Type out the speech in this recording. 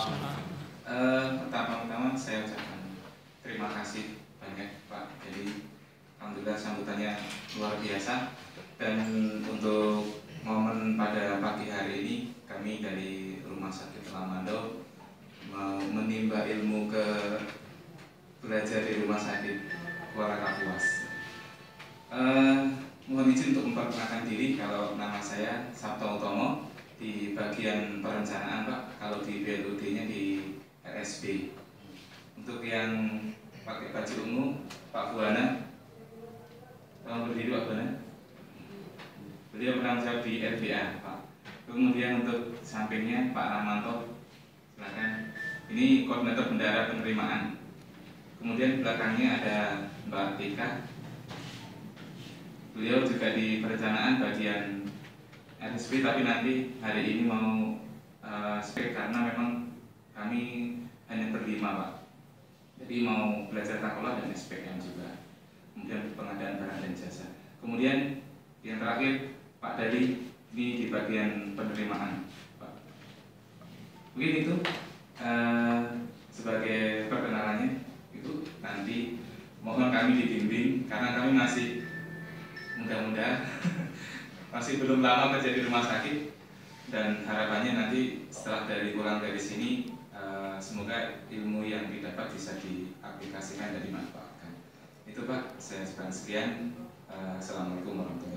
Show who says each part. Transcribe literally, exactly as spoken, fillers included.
Speaker 1: Uh, pertama-tama saya ucapkan terima kasih banyak Pak. Jadi alhamdulillah sambutannya luar biasa. Dan untuk momen pada pagi hari ini kami dari Rumah Sakit Lamando mau menimba ilmu ke belajar di Rumah Sakit Kuala Kapuas. Uh, mohon izin untuk memperkenalkan diri. Kalau nama saya Sabto Utomo, di bagian perencanaan Pak. Kalau di B L U D-nya di R S B. Untuk yang pakai baju ungu, Pak Buana, tolong berdiri Pak Buana. Beliau penanggung jawab di R B A Pak. Kemudian untuk sampingnya Pak Ramanto, silakan. Ini koordinator bendara penerimaan. Kemudian belakangnya ada Mbak Tika. Beliau juga di perencanaan bagian R S B, tapi nanti hari ini mau uh, spek karena memang kami hanya berlima Pak. Jadi mau belajar takolah dan S P M juga. Kemudian pengadaan barang dan jasa. Kemudian yang terakhir Pak Dali, ini di bagian penerimaan Pak. Mungkin itu uh, sebagai perkenalannya. Itu nanti mohon kami dibimbing karena kami masih muda-muda. Masih belum lama kerja di rumah sakit, dan harapannya nanti setelah dari pulang dari sini uh, semoga ilmu yang didapat bisa diaplikasikan dan dimanfaatkan. Itu Pak, saya sekian. Uh, Assalamualaikum warahmatullahi wabarakatuh.